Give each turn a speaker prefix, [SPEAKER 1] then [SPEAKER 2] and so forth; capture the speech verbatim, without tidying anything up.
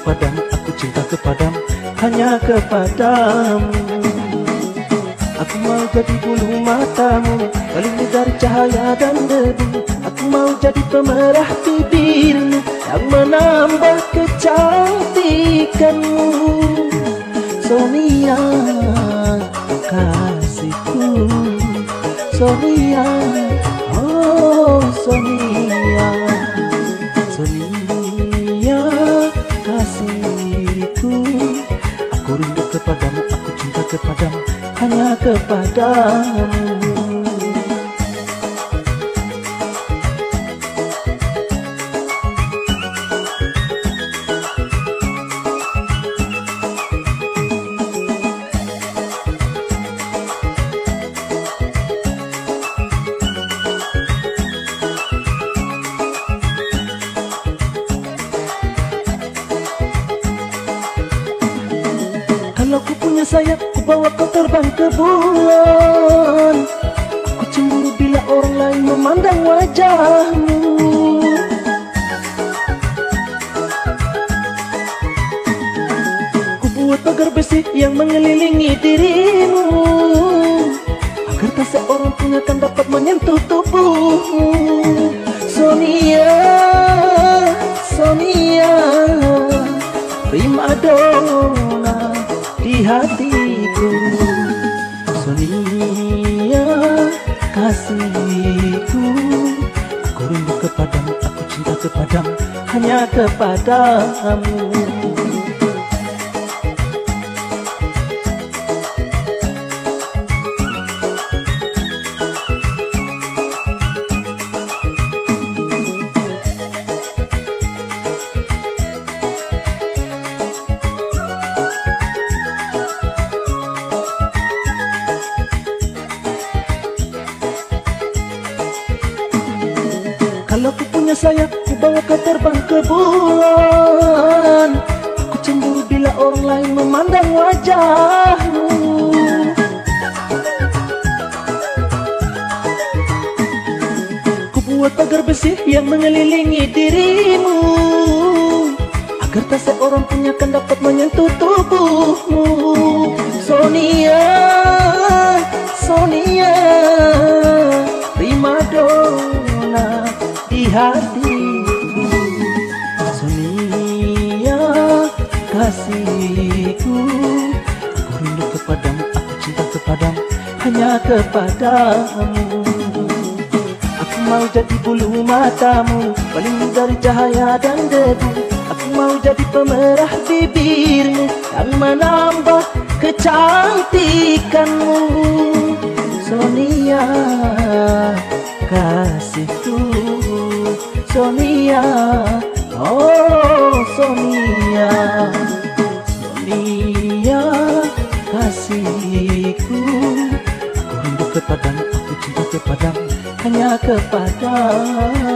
[SPEAKER 1] kepadamu, aku cinta kepadamu, hanya kepadamu. Aku mau jadi bulu matamu, pelindung dari cahaya dan debu. Aku mau jadi pemerah bibirmu yang menambah kecantikanmu. Sonia, kasihku, Sonia, oh Sonia, Sonia, kasihku. Aku rindu kepadamu, aku cinta kepadamu, hanya kepadamu. Kalau ku punya sayap, ku bawa kau terbang ke bulan. Aku cemburu bila orang lain memandang wajahmu. Ku buat pagar besi yang mengelilingi dirimu, agar tak seorang pun akan dapat menyentuh tubuhmu. Sonia, Sonia, prima donna di hatiku. Sonia, kasihku. Aku rindu kepadamu, aku cinta kepadamu, hanya kepadamu. Kalau ku punya sayap, ku bawa kau terbang ke bulan. Aku cemburu bila orang lain memandang wajahmu. Ku buat pagar besi yang mengelilingi dirimu, agar tak seorang pun akan dapat menyentuh tubuhmu. Sonia, Sonia, prima donna di hatiku. Sonia, kasihku. Aku rindu kepadamu, aku cinta kepadamu, hanya kepadamu. Aku mau jadi bulu matamu, pelindung dari cahaya dan debu. Aku mau jadi pemerah bibirmu yang menambah kecantikanmu. Sonia, kasihku. Sonia, oh Sonia, Sonia, kasihku. Aku rindu kepadamu, aku cinta kepadamu, hanya kepadamu.